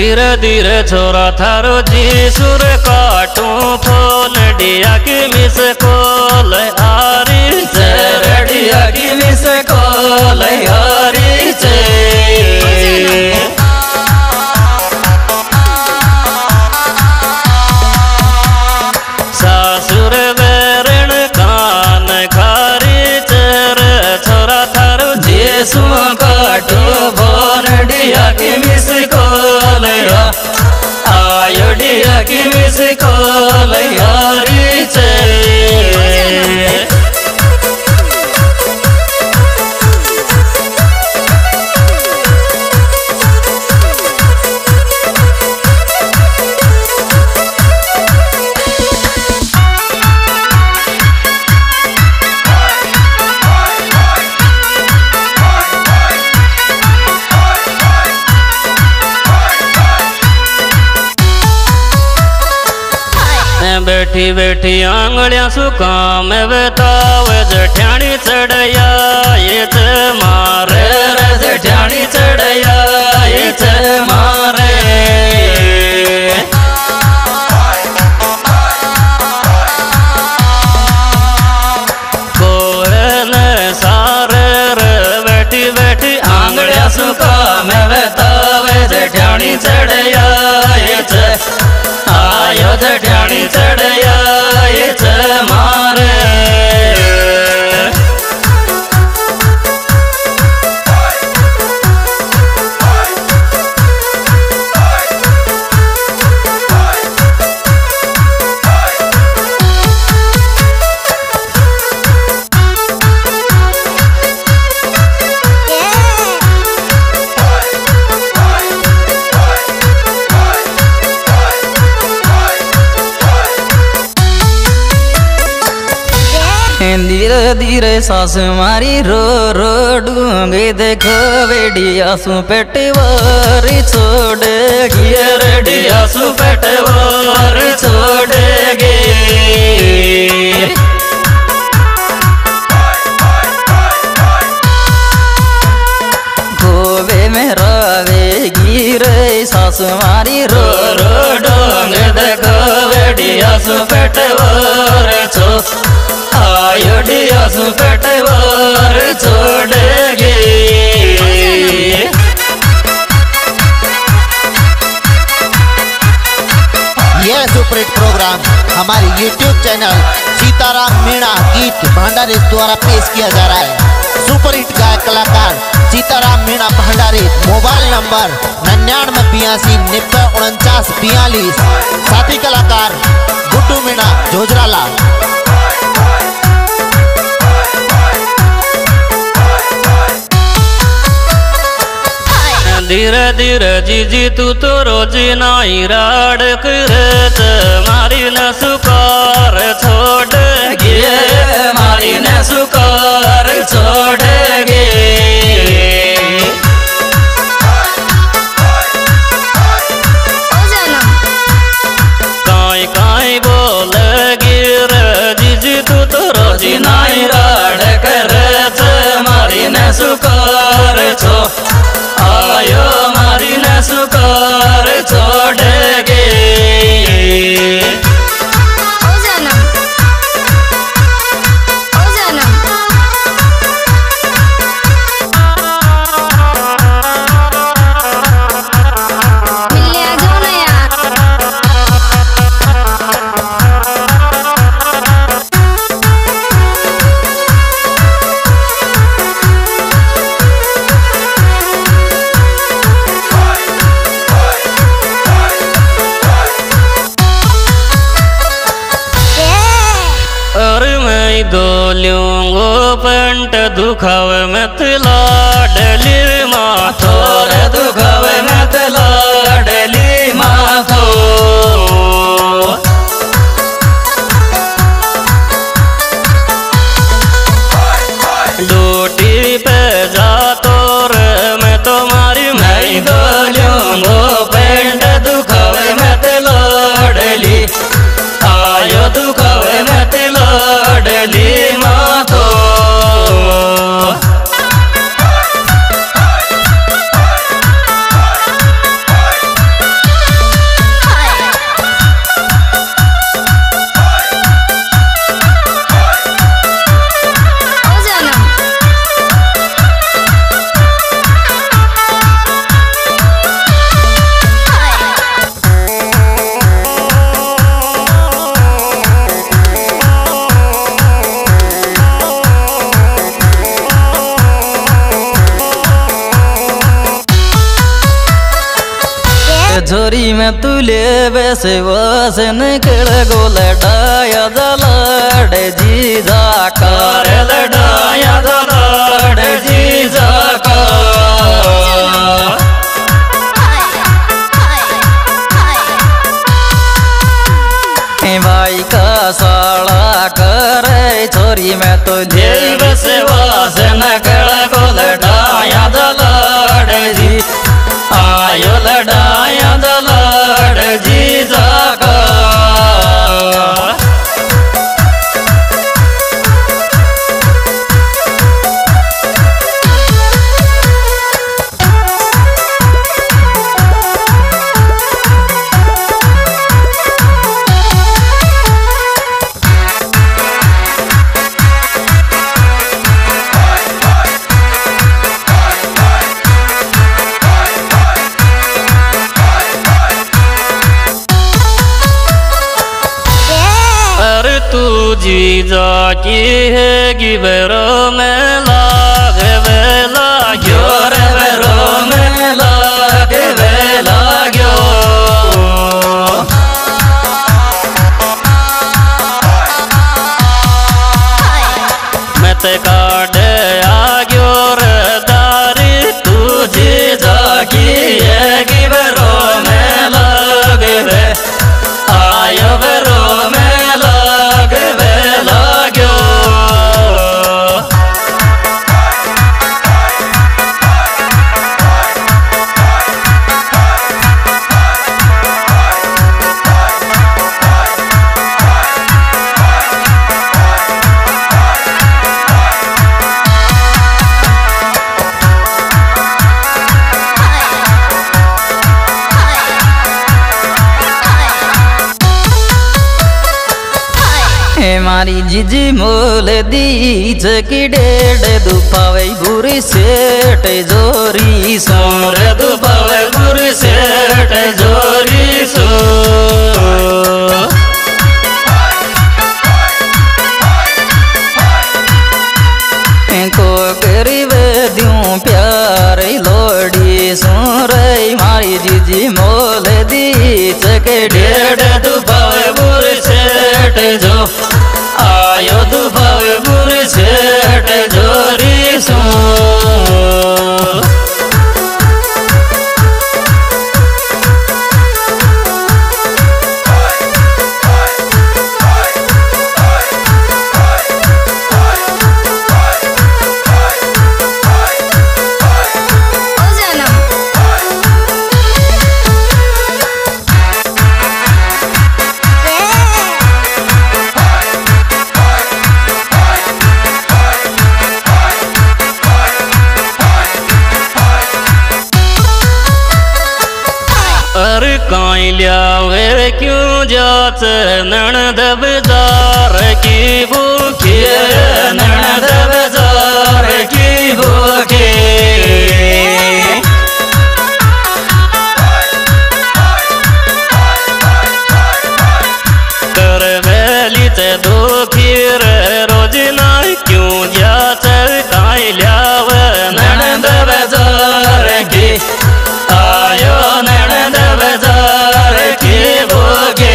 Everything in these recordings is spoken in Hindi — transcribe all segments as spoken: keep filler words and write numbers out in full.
धीरे धीरे छोरा थारो जी सुर काटू फोन डिया की मिस कोल आरी से रेडिया की मिस कोल आरी से सासुर बेरण कान खारी चर छोरा थारो जी सुर काटू फोन डिया की मिस कोल आयो डिया की मिस कोल यारी चे बैठी बैठी आंगलियां सुकाम बताव जठ्याणी चढ़या ये च मारे रे जठ्याणी चढ़या ये च मारे कोहन सारे रे बैठी बैठी आंगलियां सुकाम बताव जठ्याणी चढ़या ये च आयो जठ्याणी चढ़या ये च मारे धीरे धीरे सास मारी रो रो डूंगे देखो बेडिया सु पेटवार छोड़ेगी रेडिया सु पेटवार छोड़ेगी गोवे में रावेगी रे सास मारी रो रो डूंगे देखो बेडिया सु पेटवार छो आयो डिया सु पेटवार छोड़ेगी। यह सुपरहिट प्रोग्राम हमारे यूट्यूब चैनल सीताराम मीणा गीत भंडारी द्वारा पेश किया जा रहा है। सुपरहिट गायक कलाकार सीताराम मीणा भंडारी, मोबाइल नंबर निन्यानवे बयासी नब्बे उनचास बयालीस। साथी कलाकार गुड्डू मीणा जोजराला। धीरे धीरे जीजी तू तो रोजी नाई राड करत मारी न सुकार छोड़ेगी मारी न सुकार छोड़ेगी। काई काई बोलेगी रे जीजी तू तो रोजी नाई राड करत मारी न सुकार छो आयो मारी न सुकार छोड़ेगी। गोलियों पंट दुखावे मत लाडली माथोर दुखावे मत लाडली माथो। डोटी पे जा तोर मैं तुम्हारी मैं गोलियों पंट दुखावे मत लाडली आयो दुखावे मत लाडली माथो। झोरी में तुले वैसे वसन केड़ गो लडाया दलाड़ जीजा कर लडाया दलाड़ जीजा का भाई का साड़ा करे छोरी में तो देव से वासन केड़ गो लडाया दलाड़ जी आयो लडाया दलाड़ जीजा का जीजा की है गिबरो में लागे वेला ग्योर बेरो में लागे वेला ग्यो मैं ते काटे आ ग्योर दारी तू जीजा की है गिबरो में लागे वे आयो बेरो में मारी जीजी मोल दीच की डेढ़ दुपावे बुरी सेठ जोरी सोर दुपावे बुरी सेठ जोरी सो को करीब दूं प्यार लोड़ी सोर मारी जीजी मोल दीच के डेढ़ दुपावे बुरी सेठ जो आयो दुभावे बुरी सेठ जोरी सो काई लियावे क्यों जात ननद बाजार की भूखी ननद बाजार की भूखी कर बेली ते दुखी रे रोज ना क्यों जात काई लियावे ननद बाजार की आयो ननद बाजार की भोगे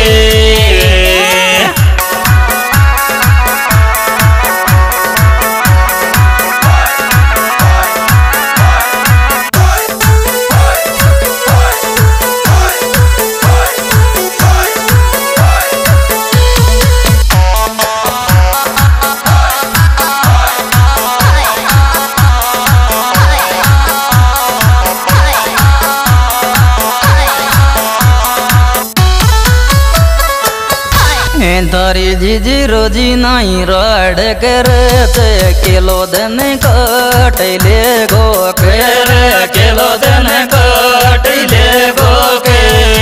तारी जीजी रोजी नाई राड करते किलो दिन काट ले गो कर किलो दिन काट ले गो के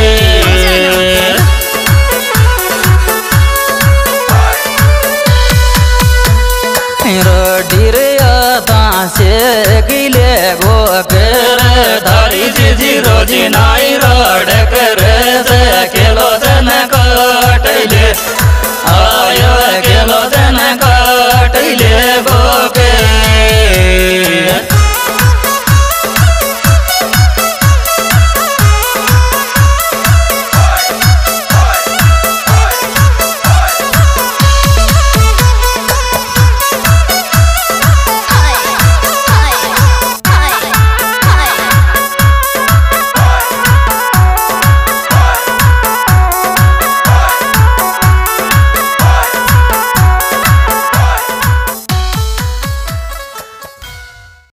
रोडी रे आता से गिले गो कर तारी जीजी रोजी नाई राड करते किलो दिन काट ले आयो के